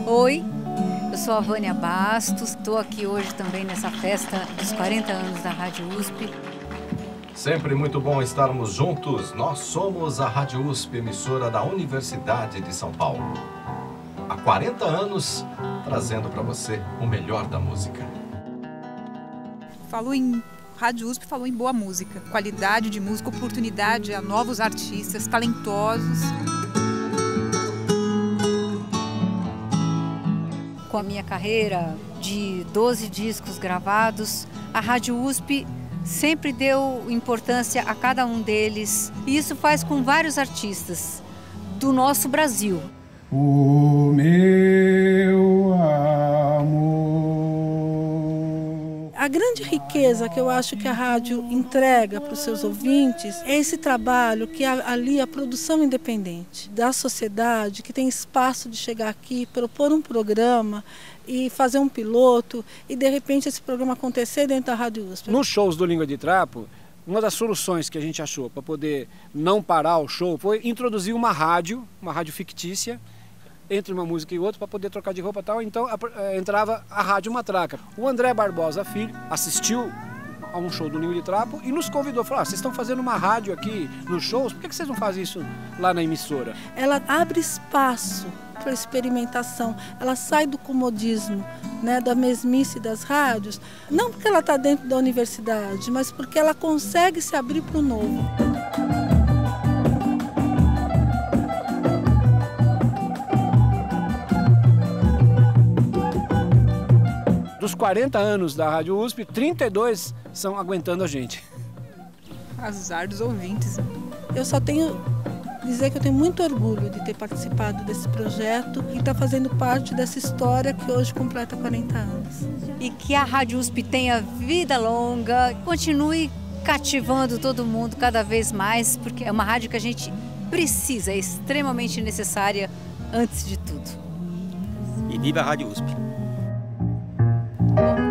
Oi, eu sou a Vânia Bastos, estou aqui hoje também nessa festa dos 40 anos da Rádio USP. Sempre muito bom estarmos juntos. Nós somos a Rádio USP, emissora da Universidade de São Paulo. Há 40 anos, trazendo para você o melhor da música. Falou em Rádio USP, falou em boa música. Qualidade de música, oportunidade a novos artistas, talentosos. Com a minha carreira de 12 discos gravados, a Rádio USP sempre deu importância a cada um deles. E isso faz com vários artistas do nosso Brasil. O meu amor. A grande riqueza que eu acho que a rádio entrega para os seus ouvintes é esse trabalho que ali a produção independente da sociedade, que tem espaço de chegar aqui, propor um programa e fazer um piloto e de repente esse programa acontecer dentro da Rádio USP. Nos shows do Língua de Trapo, uma das soluções que a gente achou para poder não parar o show foi introduzir uma rádio fictícia, entre uma música e outra para poder trocar de roupa e tal, então entrava a Rádio Matraca. O André Barbosa Filho assistiu a um show do Língua de Trapo e nos convidou, falou, vocês estão fazendo uma rádio aqui nos shows, por que vocês não fazem isso lá na emissora? Ela abre espaço para experimentação, ela sai do comodismo, né, da mesmice das rádios, não porque ela está dentro da universidade, mas porque ela consegue se abrir para o novo. Dos 40 anos da Rádio USP, 32 são aguentando a gente. Azar dos ouvintes. Eu só tenho dizer que eu tenho muito orgulho de ter participado desse projeto e estar fazendo parte dessa história que hoje completa 40 anos. E que a Rádio USP tenha vida longa, continue cativando todo mundo cada vez mais, porque é uma rádio que a gente precisa, é extremamente necessária antes de tudo. E viva a Rádio USP! Bom.